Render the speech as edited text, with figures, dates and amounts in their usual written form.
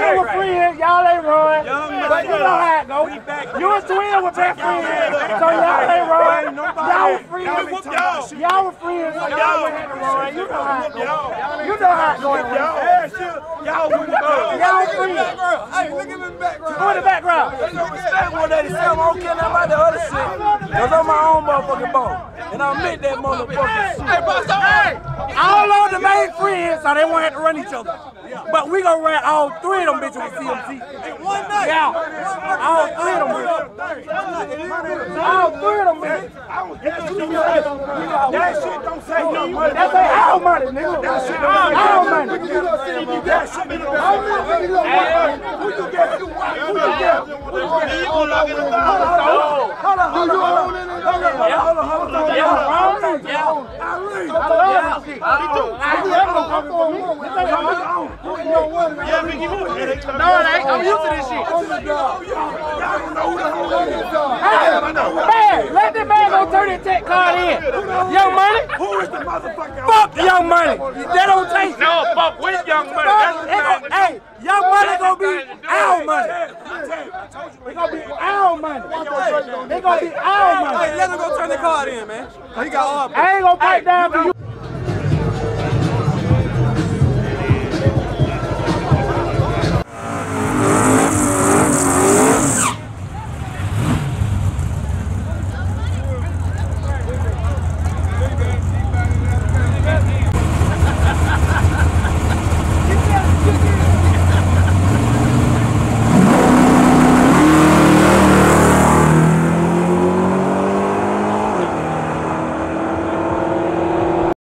were friends, y'all ain't run. But you know how it go. You and Twin were best friends, so y'all ain't run. Y'all were friends. Y'all were friends, so y'all wouldn't have to run. You know how it go. You know how it goes. Y'all wouldn't go. Y'all friends. Hey, look at me in the background. Go in the background. One day they say I don't care nothing about the other shit. Cause I'm my own motherfucking boss. And I meant that motherfucking shit. Hey, all of them ain't friends, so they won't have to run each other. But we gonna run all three of them bitches with CMC. One night. Yeah. All three of them bitches. All three of them bitches. That shit don't say no money. That's our money, nigga. That shit don't say our money. That shit don't say who you get? Who you get? Hold No, it ain't. I'm used to this shit. Man, let that man go turn his tech card in. Young Money? Who is the motherfucker? Fuck Young Money. That don't take. No, fuck with Young Money. Hey, Young Money gonna be our money. It's gonna be our money. It's gonna be our money. Hey, let him go turn the card in, man. He got all. I ain't gonna break down for you.